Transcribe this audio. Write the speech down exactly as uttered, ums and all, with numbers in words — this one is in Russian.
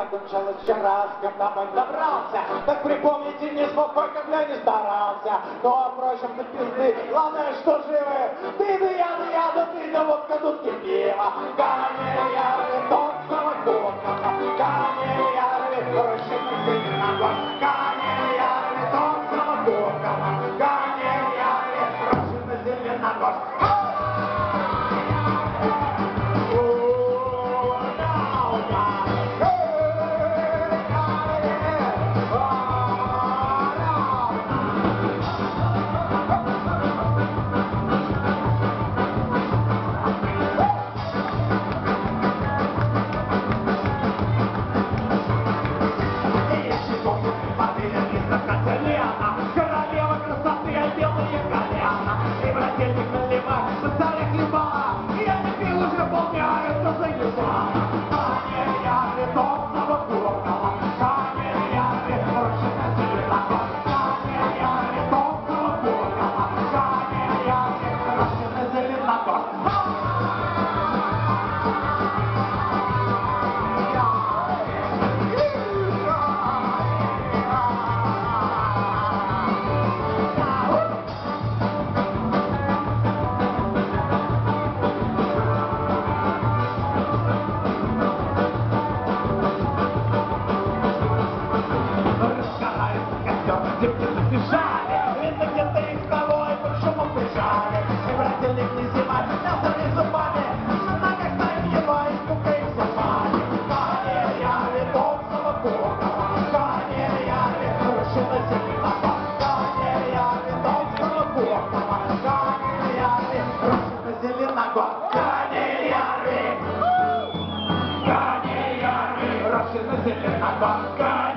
кончалось вчера, когда мой добрался. Так припомните, не смог, как я не старался. Ну а впрочем, ты пизды, главное, что живы. Ты да я, да я, да ты, да водка, тут пиво. Камея, тот самокопка. Камея, расчетный на глаз. Камея, тот самокопка. Камея, расчетный на глаз. Королева красоты, белые колена. И брательник наливает, социальных хлеба. Я не пил уже полдня, это заебало. Камея, литовного горного. Камея, рощина зеленого. Камея, литовного горного. Камея, рощина зеленого. Девки забежали, видно где-то их того и под шумом бежали. И брательник не зевает, мясами зубами, на ногах стоит его и скука их зубами. Камея, литовного горного. Камея, рощина зеленого. Камея, литовного горного. Камея, рощина зеленого. Камея, Камея, рощина зеленого.